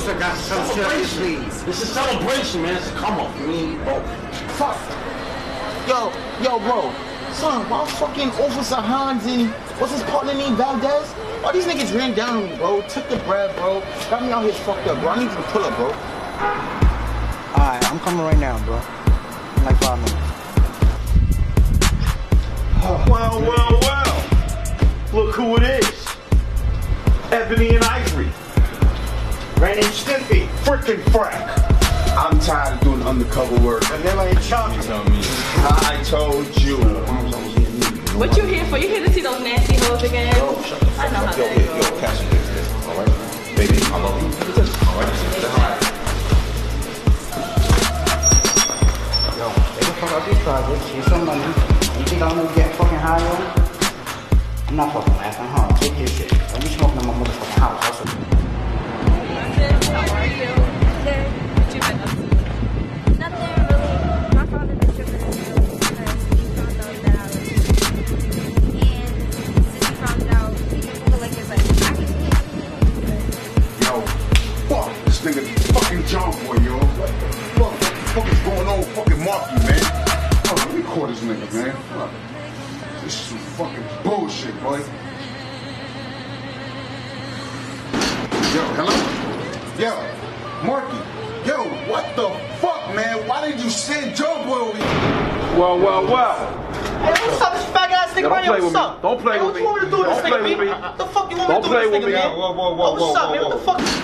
officer got some shit. This is celebration, man. It's a come up. I mean, bro. Fuck. Yo, bro. Son, why fucking Officer Hans and what's his partner named Valdez? All these niggas ran down on me, bro. Took the bread, bro. Got me out here fucked up, bro. I need you to pull up, bro. Alright, I'm coming right now, bro. In like 5 minutes. Well. Look who it is. Ebony and Ivory. Ren and Stimpy. Frickin' frack. I'm tired of doing undercover work. And then I ain't charging. I told you. What you here for? You here to see those nasty hoes again? Yo, shut the fuck up. Yo, catch this, alright? Baby, I love you. Alright? Yo, they can fuck out these projects, here's some money. You think I'm gonna get fucking high on? I'm not fucking laughing, huh? Take your shit. Don't be smoking in my motherfucking house. How are you? Good. What you been up to? Nothing really. My father been tripping because he found out that I was and since he found out, he didn't feel like it's like I can Yo, fuck this nigga fucking John Boy, yo. What the fuck is going on with fucking Marky, man? Oh, let me call this nigga, man. Fuck. This is some fucking bullshit, boy. Yo, hello? Yo, Marky. Yo, what the fuck, man? Why did you send John Boy over here? Well. Hey, what's up, this faggot ass nigga right here? What's up? Don't play with me. What you want me to do with this nigga, man? What the fuck you want me to do with this nigga, man? Whoa. What's up, man? What the fuck?